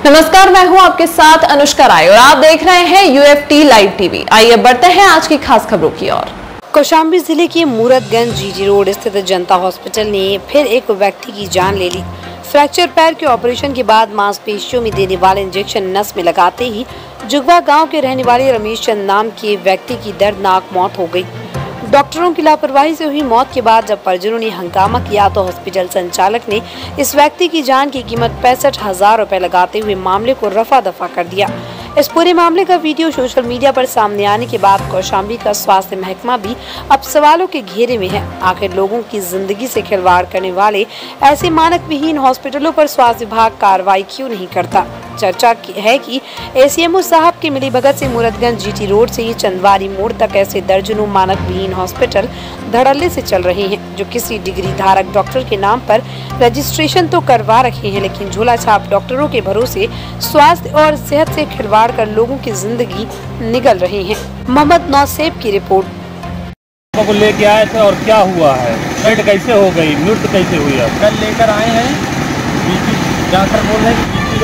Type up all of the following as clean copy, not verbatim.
नमस्कार, मैं हूं आपके साथ अनुष्का राय और आप देख रहे हैं यूएफटी लाइव टीवी। आइए बढ़ते हैं आज की खास खबरों की ओर। कौशाम्बी जिले के मूरतगंज जीटी रोड स्थित जनता हॉस्पिटल ने फिर एक व्यक्ति की जान ले ली। फ्रैक्चर पैर के ऑपरेशन के बाद मांसपेशियों में देने वाले इंजेक्शन नस में लगाते ही जुगवा गांव के रहने वाले रमेश चंद नाम के व्यक्ति की दर्दनाक मौत हो गई। डॉक्टरों की लापरवाही से हुई मौत के बाद जब परिजनों ने हंगामा किया तो हॉस्पिटल संचालक ने इस व्यक्ति की जान की कीमत 65,000 रुपए लगाते हुए मामले को रफा दफा कर दिया। इस पूरे मामले का वीडियो सोशल मीडिया पर सामने आने के बाद कौशाम्बी का स्वास्थ्य महकमा भी अब सवालों के घेरे में है। आखिर लोगों की जिंदगी से खिलवाड़ करने वाले ऐसे मानक विहीन हॉस्पिटलों पर स्वास्थ्य विभाग कार्रवाई क्यों नहीं करता। चर्चा है कि एसीएमओ साहब की मिलीभगत से मूरतगंज जीटी रोड से चंदवारी मोड़ तक ऐसे दर्जनों मानक विहीन हॉस्पिटल धड़ल्ले से चल रहे हैं, जो किसी डिग्री धारक डॉक्टर के नाम पर रजिस्ट्रेशन तो करवा रहे हैं, लेकिन झोला छाप डॉक्टरों के भरोसे स्वास्थ्य और सेहत से खिलवाड़ कर लोगों की जिंदगी निगल रहे हैं। मोहम्मद नौसेब की रिपोर्ट। को लेके आए थे और क्या हुआ है, डेथ कैसे हो गई, मृत्यु कैसे हुई है? कल लेकर आए हैं, डॉक्टर बोल रहे हैं कि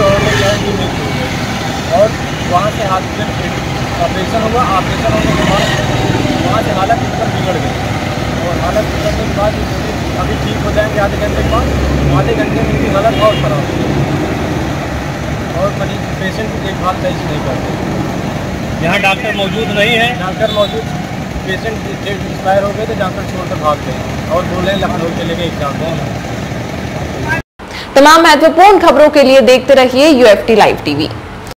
और वहाँ से हॉस्पिटल ऑपरेशन हुआ। ऑपरेशन होने के बाद वहाँ से हालत एकदम बिगड़ गई और हालत बिगड़ने के बाद अभी ठीक हो जाएंगे आधे घंटे के बाद। आधे घंटे में उनकी हालत बहुत खराब हो गई और मरीज पेशेंट की देखभाल सही नहीं करते। यहाँ डॉक्टर मौजूद नहीं है। डॉक्टर मौजूद, पेशेंट डेट एक्सपायर हो गए थे, डॉक्टर छोड़कर भाग गए और बोल रहे हैं लखनऊ चले गए एग्जाम। तमाम महत्वपूर्ण खबरों के लिए देखते रहिए यूएफटी लाइव टीवी।